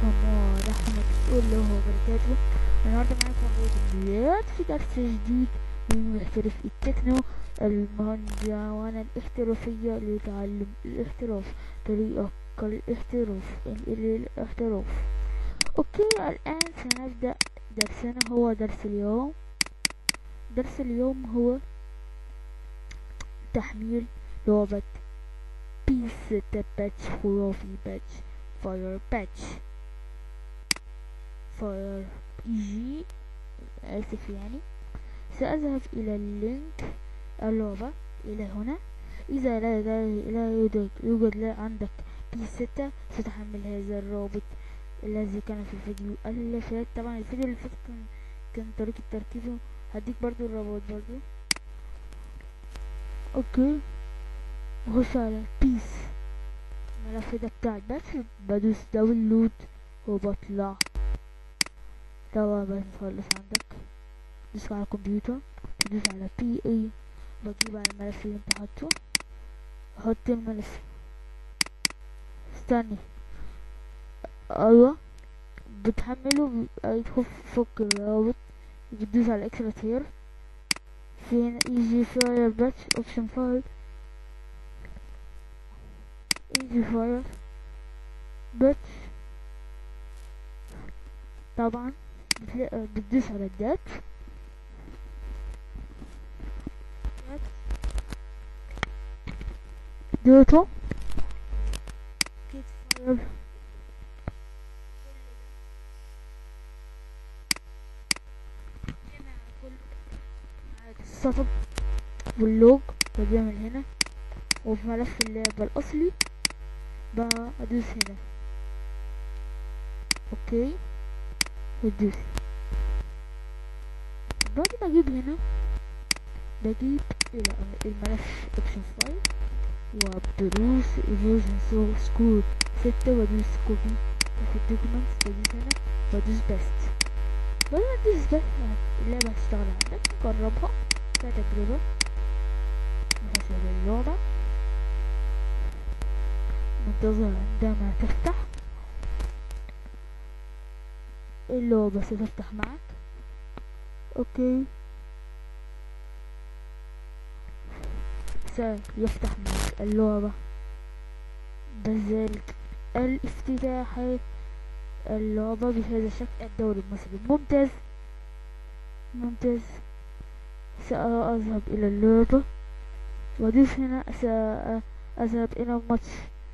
عليكم ورحمة الله وبركاته. النهاردة معاكم فيديوهات في درس جديد من محترف التكنو، المهندسة وانا الاحترافية لتعلم الاحتراف، طريقة الاحتراف. اوكي، الان سنبدأ درسنا. هو درس اليوم هو تحميل لعبة بيس باتش خرافي باتش فاير باتش فاير جي، آسف يعني. سأذهب إلى اللينك اللعبة إلى هنا. إذا لا يوجد لا عندك بي 6 ستحمل هذا الرابط الذي كان في الفيديو اللي فات. طبعا الفيديو اللي فات كان طريقة تركيبه، هديك برضو الرابط برضو. اوكي، بخش على بيس، الملف ده بتاع البث، بدوس داونلود وبطلع. طبعا بعد ما تخلص عندك تدوس على الكمبيوتر، تدوس على بي اي، بجيب على الملف اللي انت حاطه، احط الملف، استني، ايوه بتحمله، يدخل فك الرابط، بتدوس على اكسترا هير، في هنا ايجي فاير باتش اوبشن فايل، ايجي فاير باتش. طبعا بتدوس على الدات دوتو كيت فاير، السطب واللوج بديها من هنا، وفي ملف اللعبة الأصلي بقى أدوس هنا اوكي وتدوس. بعد ما اجيب هنا بجيب الى الملف اوبشن فايل، وبدوس فيرجن سكور 6 وادوس كوبي في الدوكيومنتس، بدوس هنا وادوس بيست. بعد ما تدوس بيست اللعبة هتشتغل عندك، جربها كتجربة. نخش على اللعبة، ننتظر عندما تفتح. اللعبة ستفتح معك. اوكي، سيفتح معك اللعبة بذلك الافتتاحات. اللعبة بهذا الشكل، الدوري المصري ممتاز ممتاز. سأذهب إلى اللعبة وأدوس هنا، سأذهب إلى الماتش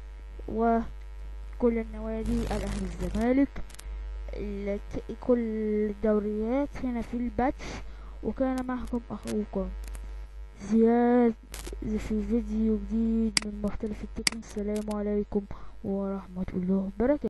وكل النوادي، الأهلي الزمالك، كل الدوريات هنا في الباتش. وكان معكم أخوكم زياد في فيديو جديد من محترف التكنو. السلام عليكم ورحمة الله وبركاته.